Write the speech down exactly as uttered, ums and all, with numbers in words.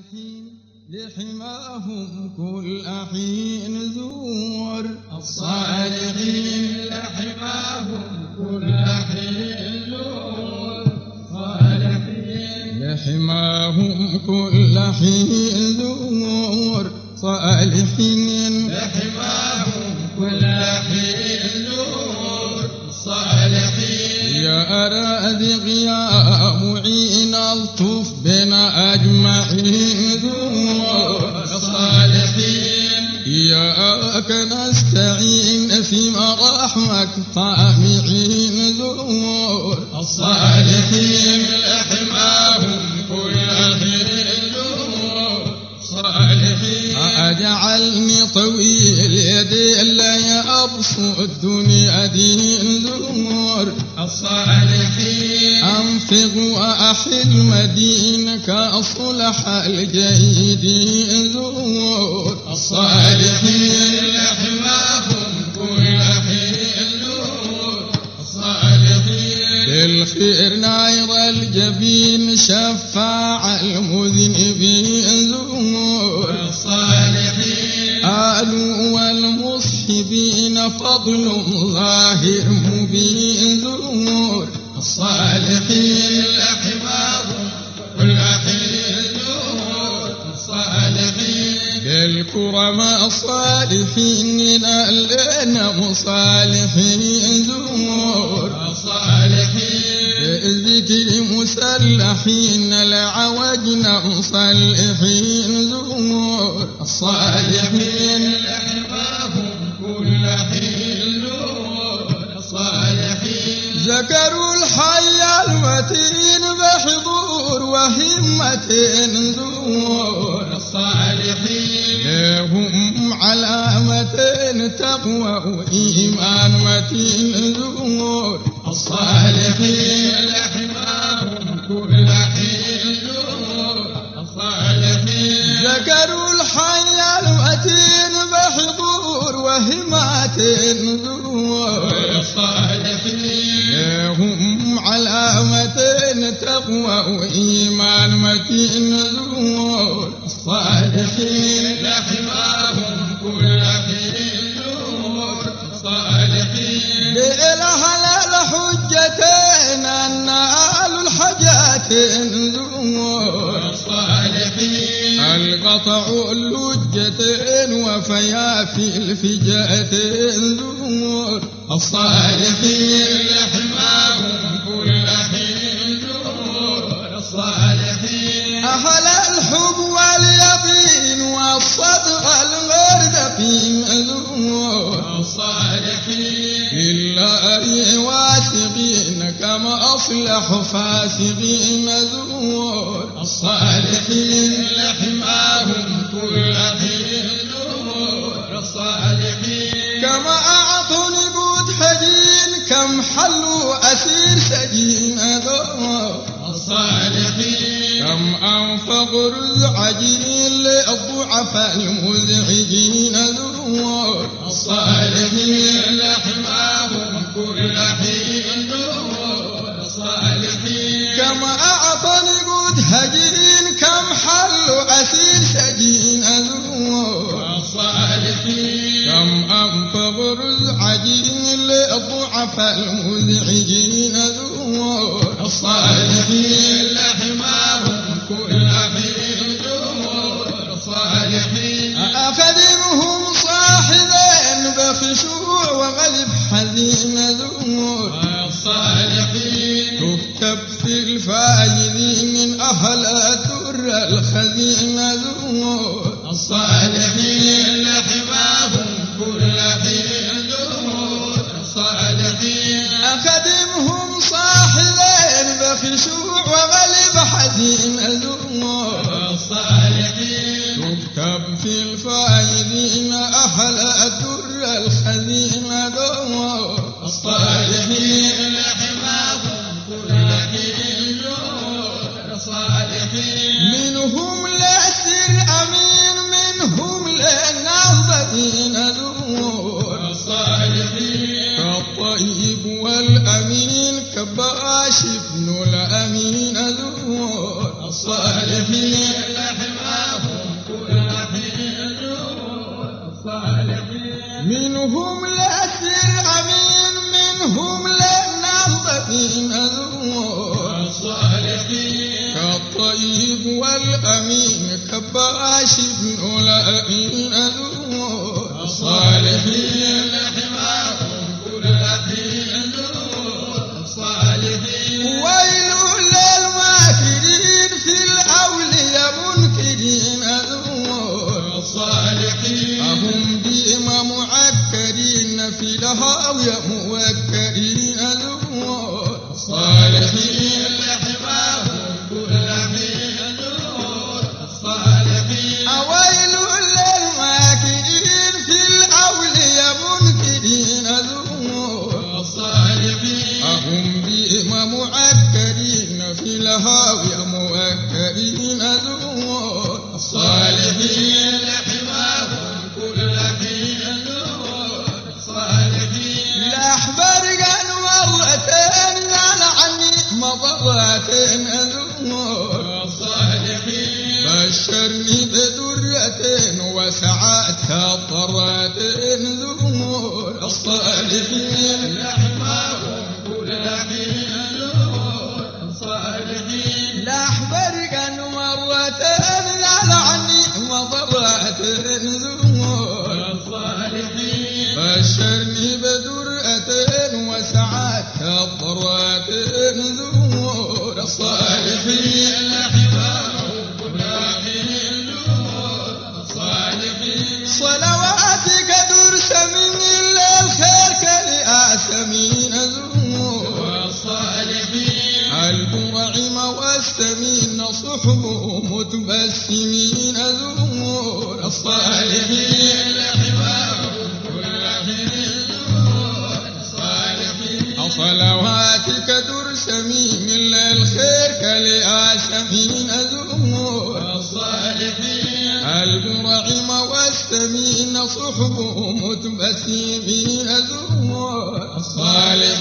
الصالحين لحماهم كل حين زور. الصالحين لحماهم كل حين زور. صالحين لحماهم كل حين زور. صالحين لحماهم كل حين زور. صالحين يا رازق يا معين الطف بنا أجمعين زور. الصالحين إياك نستعين في مراحمك طامعين زور. الصالحين لحماهم كل حين زور. صالحين أجعلني طويل يدي لا يبسط الدنيا دين زور. الصالحين أنفق وأحل مدينك أصلح الجيدين زور. الصالحين لحماهم كل حين زور. الصالحين بالخير ناير الجبين شفاع المذنبين زور. الصالحين آل والمصحبين فضل ظاهر مبين زور. الصالحين لحماهم كل حين زور. الصالحين بالكرماء صالحين لنا مصالحين زور. الصالحين بالذكر مسلحين لعوجنا مصلحين زور. الصالحين لحماهم كل حين زور. الصالحين ذكروا الحي المتين بحضور وهمة زور. الصالحين لهم علامة تقوى وإيمان متين زور. الصالحين لحماهم كل حين زور. الصالحين ذكروا الحي المتين بحضور وهمة زور. الصالحين لهم علامة تقوى وإيمان متين زور. الصالحين لحماهم كل حين زور. الصالحين لإله الحجتين النال الحاجتين زور. الصالحين القطع اللجتين وفيا في الفجاتين زور. الصالحين لحماهم كل حين زور. الصالحين أهل الحب واليقين والصدق المردفين زور. الصالحين بالله واثقين كما أصلح فاسقين زور. الصالحين لحماهم كل حين زور. الصالحين كما أعطوا نبوت حجين كم حلوا أسير سجين زور. الصالحين كم أنفقوا رزعجين للضعفاء المزعجين زور. الصالحين لحماهم كل حين زور. الصالحين كما أعطى نبوت هجين كم حلوا أسير سجين زور. الصالحين كم أنفقوا رزعجين للضعفاء المزعجين زور. الصالحين لحماهم كل حين زور. الصالحين أخدمهم صاحبين بخشوع وغلب حزين زور. الصالحين تكتب في الفايزين من أهل الدر الخزين زور. الصالحين لحماهم كل حين زور. الصالحين أخدمهم صاحبين بخشوع وغلب حزين زور. الصالحين تكتب في الفايزين أهل الدر الخزين زور. الصالحين لحماهم كل حين زور. الصالحين منهم لأسر أمين منهم للناصبين زور. الصالحين كالطيب والأمين كباش ابن الأمين زور. الصالحين لحماهم منهم لأسر أمين منهم للناظرين ذور الصالحين كالطيب والأمين كباش بن الأمين ذور الصالحين حماهم كل حين ذور الصالحين ويل للماكرين في الأولياء منكرين ذور الصالحين أهم ديما معكرين في الهاوية موكرين ذور الصالحين حماهم كل حين ذور الصالحين أويل للماكرين في الأولياء منكرين ذور الصالحين أهم ديما معكرين في الهاوية موكرين ذور الصالحين حماهم كل حين ذور الصالحين الأحبار مرتين قال عني مضرتين ذور الصالحين بشرني بدرتين وسعتها ضرتين ذور الصالحين حماهم كل حين ذور الصالحين الأحبار مرتين قال عني مضرتين ذور الصالحين بشرني بدرتين وسعتها ضرتين ذور الصالحين حماهم كل حين ذور الصالحين صلواتك درس من الخير كالآسمين ذور الصالحين البرعم واستمين صحبه متبسمين ذور الصالحين حماهم كل حين ذور الصالحين صلواتك درس من الخير كالآسمين ذور الصالحين البرعم واستمين صحبه متبسمين ذور الصالحين